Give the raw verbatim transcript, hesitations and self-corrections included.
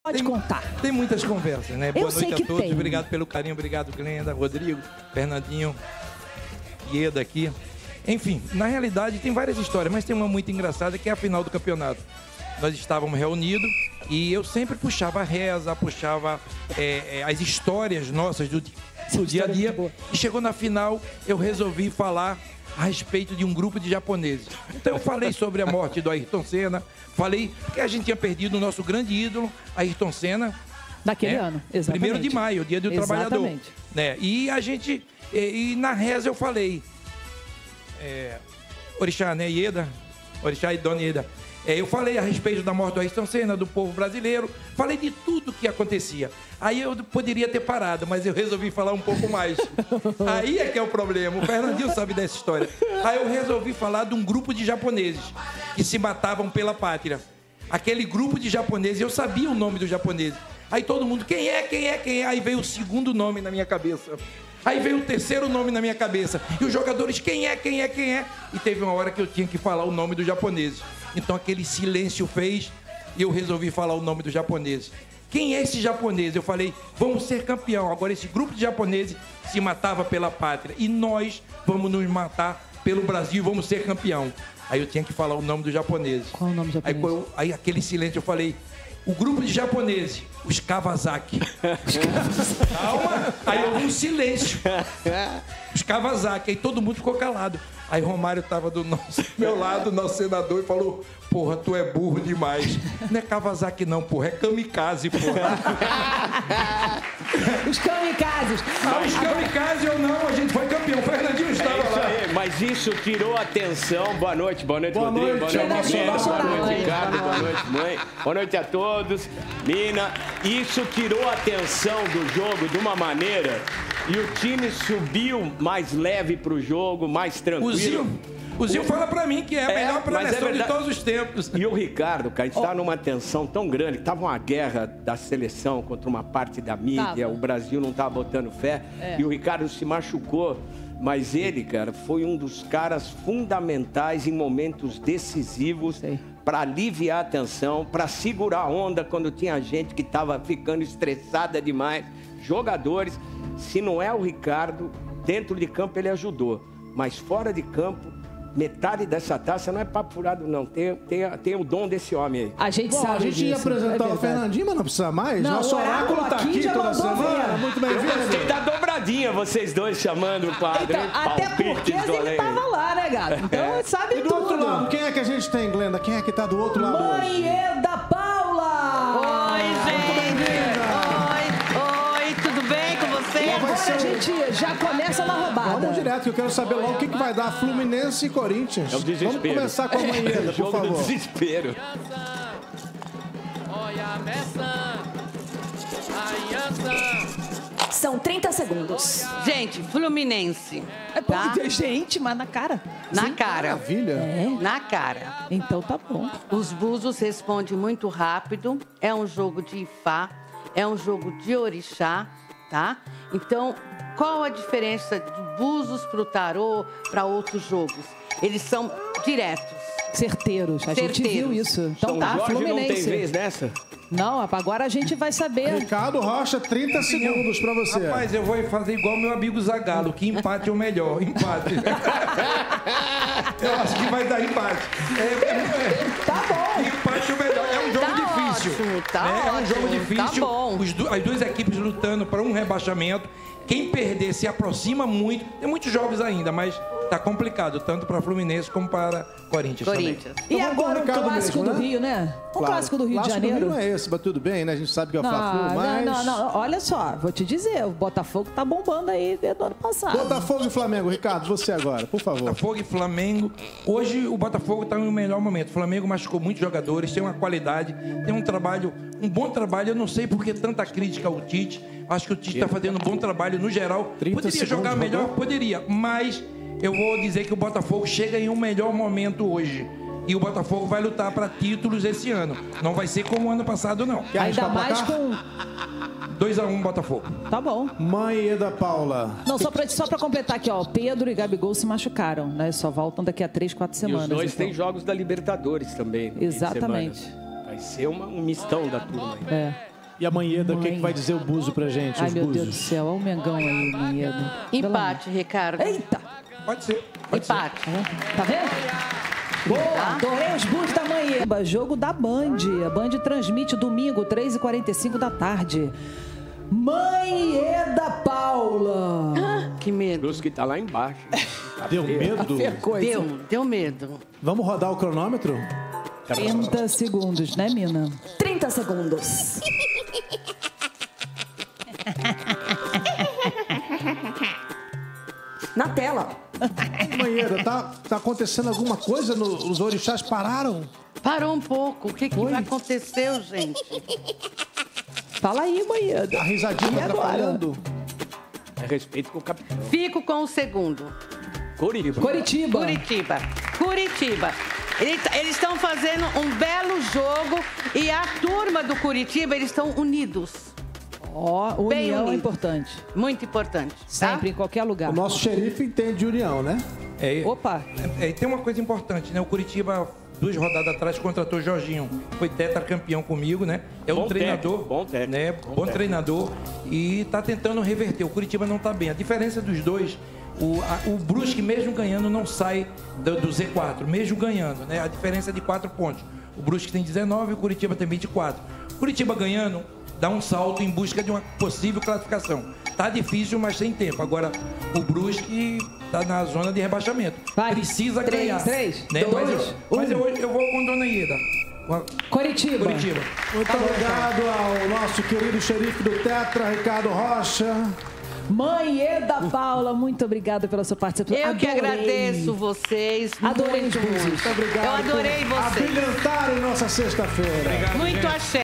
Pode tem, contar. Tem muitas conversas, né? Eu Boa sei noite que a todos. tem. Obrigado pelo carinho, obrigado, Glenda, Rodrigo, Fernandinho, Ieda aqui. Enfim, na realidade tem várias histórias, mas tem uma muito engraçada que é a final do campeonato. Nós estávamos reunidos e eu sempre puxava a reza, puxava é, é, as histórias nossas do, do dia a dia. E chegou na final, eu resolvi falar a respeito de um grupo de japoneses. Então eu falei sobre a morte do Ayrton Senna, falei que a gente tinha perdido o nosso grande ídolo, Ayrton Senna. Daquele né? ano, exatamente. Primeiro de maio, dia do Exatamente. trabalhador. Né? E a gente, e, e na reza eu falei, é, Orixá, né, Ieda, Orixá e Dona Ieda. É, eu falei a respeito da morte do Ayrton Senna, do povo brasileiro, falei de tudo que acontecia. Aí eu poderia ter parado, mas eu resolvi falar um pouco mais. Aí é que é o problema, o Fernandinho sabe dessa história. Aí eu resolvi falar de um grupo de japoneses que se matavam pela pátria. Aquele grupo de japoneses, eu sabia o nome dos japoneses. Aí todo mundo, quem é, quem é, quem é? Aí veio o segundo nome na minha cabeça. Aí veio o terceiro nome na minha cabeça. E os jogadores, quem é, quem é, quem é? E teve uma hora que eu tinha que falar o nome dos japoneses. Então aquele silêncio fez e eu resolvi falar o nome dos japoneses. Quem é esse japonês? Eu falei, vamos ser campeão. Agora esse grupo de japoneses se matava pela pátria. E nós vamos nos matar pelo Brasil e vamos ser campeão. Aí eu tinha que falar o nome dos japoneses. Qual o nome do japonês? Aí, eu, aí aquele silêncio eu falei, o grupo de japoneses, os Kawasaki. Calma. Aí houve um silêncio. Os Kawasaki. Aí todo mundo ficou calado. Aí Romário estava do nosso, meu lado, nosso senador, e falou, porra, tu é burro demais. Não é Kawasaki não, porra, é kamikaze, porra. Os kamikazes. Ah, os kamikaze ou não, a gente foi campeão. O Fernandinho estava É isso lá. aí, mas isso tirou a atenção. Boa noite, boa noite, Boa Rodrigo. noite, boa noite, Fernandinho, Michele, boa boa noite, noite. Ricardo. Boa noite, mãe. Boa noite a todos. Mina, isso tirou a atenção do jogo de uma maneira e o time subiu mais leve pro jogo, mais tranquilo. O Zil, o Zil fala pra mim que é a É, melhor mas é preleção de verdade. todos os tempos. E o Ricardo, cara, a gente tá numa tensão tão grande, tava uma guerra da seleção contra uma parte da mídia, Tava. o Brasil não tava botando fé, É. e o Ricardo se machucou. Mas ele, cara, foi um dos caras fundamentais em momentos decisivos Sei. para aliviar a tensão, para segurar a onda quando tinha gente que tava ficando estressada demais. Jogadores, se não é o Ricardo, dentro de campo ele ajudou, mas fora de campo, metade dessa taça não é papo furado, não. Tem, tem, tem o dom desse homem aí. A gente Bom, sabe a gente ia disso, apresentar é o verdade. Fernandinho, mas não precisa mais. Não, Nosso o oráculo oráculo tá aqui aqui já toda mandou semana. ver. Muito Eu bem-vindo. gostei da dobradinha, vocês dois chamando o padre. Então, hein? até Palpites porque do ele além. tava lá, né, gato? Então ele sabe E do outro tudo. lado, quem é que a gente tem, Glenda? Quem é que tá do outro lado hoje? Mãe Eda Paula! Oi, gente! Oi, oi, tudo bem com E vocês? agora ser a um- gente já começa na roubada. Vamos direto, que eu quero saber logo o que, que vai dar Fluminense e Corinthians. É o desespero. Vamos começar com a Mãe Eda, por Jogo do favor. desespero. São trinta segundos. Gente, Fluminense. É, pô, Tá? Gente, mas na cara. Na cara. Maravilha. É, Na cara. então tá bom. Os Búzios respondem muito rápido. É um jogo de Ifá. É um jogo de Orixá, tá? Então, qual a diferença do Búzios pro Tarô para outros jogos? Eles são diretos. Certeiros. A gente Certeiros. viu isso. Então São tá, Jorge não tem Fluminense. vez nessa? Não, agora a gente vai saber. Ricardo Rocha, trinta segundos pra você. Rapaz, eu vou fazer igual meu amigo Zagallo, que empate é o melhor, empate. Eu acho que vai dar empate. É, é, Tá bom. empate é o melhor. É um jogo Tá difícil. ótimo, tá né? É um jogo ótimo, difícil. tá bom. Os du- as duas equipes lutando para um rebaixamento. Quem perder se aproxima muito. Tem muitos jogos ainda, mas tá complicado, tanto para Fluminense como para Corinthians, Corinthians. E Então vamos com o agora um Ricardo clássico mesmo, do né? Rio, né? Um Claro. clássico do Rio Clássico de Janeiro. Do Rio não é esse, mas tudo bem, né? A gente sabe que é o Não, Fla-Flu, mas... não, não, não. Olha só, vou te dizer, o Botafogo tá bombando aí desde o ano passado. Botafogo e Flamengo. Ricardo, você agora, por favor. Botafogo e Flamengo. Hoje o Botafogo está no melhor momento. O Flamengo machucou muitos jogadores, tem uma qualidade, tem um trabalho, um bom trabalho. Eu não sei por que tanta crítica ao Tite. Acho que o Tite está fazendo um bom trabalho no geral. trinta Poderia jogar segundos, melhor? rodou? Poderia. Mas eu vou dizer que o Botafogo chega em um melhor momento hoje. E o Botafogo vai lutar para títulos esse ano. Não vai ser como o ano passado, não. Quer Ainda arriscar mais placar? com... dois a um Botafogo. Tá bom. Mãe Eda Paula. Não, só pra, só pra completar aqui, ó. Pedro e Gabigol se machucaram, né? Só voltam daqui a três, quatro E semanas. os dois então. têm jogos da Libertadores também. no fim de Exatamente. semana. Vai ser uma, um mistão da turma aí. É. E a Manheda, o que, Mãe. que vai dizer o Buzo pra gente? Ai, os meu Buzos? Deus do céu, olha o Mengão aí, Manheda. Empate, Ricardo. Eita! Pode ser. Pode ser. Empate. Tá vendo? Boa, adorei os bus da Manheba. Jogo da Band. A Band transmite domingo, três e quarenta e cinco da tarde. Manheda Paula. Que medo. Cruz que tá lá embaixo. Deu medo? Deu, deu medo. Vamos rodar o cronômetro? trinta segundos, né, Mina? trinta segundos. Na tela. Manheda, tá, tá acontecendo alguma coisa? No- os orixás pararam? Parou um pouco. O que, que aconteceu, gente? Fala aí, Manheda. A risadinha E tá agora? atrapalhando? É respeito com o capitão. Fico com o segundo. Curitiba. Curitiba. Curitiba. Curitiba. Ele- Eles estão fazendo um belo jogo e a turma do Curitiba, eles estão unidos. Ó, Bem união é unido. importante. Muito importante. tá? Sempre, em qualquer lugar. O nosso xerife entende união, né? É, Opa. é, e tem uma coisa importante, né? O Curitiba, duas rodadas atrás, contratou o Jorginho. Foi tetracampeão comigo, né? É um Bom treinador. técnico, bom técnico, Né? bom Bom, técnico. treinador. E tá tentando reverter. O Curitiba não tá bem. A diferença dos dois, o, a- o Brusque, mesmo ganhando, não sai do, do Z quatro. Mesmo ganhando, né? A diferença é de quatro pontos. O Brusque tem dezenove e o Curitiba tem vinte e quatro. O Curitiba ganhando, dá um salto em busca de uma possível classificação. Tá difícil, mas tem tempo. Agora, o Brusque tá na zona de rebaixamento. Vai. Precisa Três, ganhar. três, né? Mas, dois, eu, mas eu, eu vou com Dona Ieda. Com a- Curitiba. Curitiba. Muito obrigado ao nosso querido xerife do Tetra, Ricardo Rocha. Manheda Paula, muito obrigada pela sua participação. Eu que Adorei. agradeço vocês. Adorei muito, os búzios. muito. Muito obrigado Eu adorei por vocês. abrilhantarem nossa sexta-feira. Muito axé.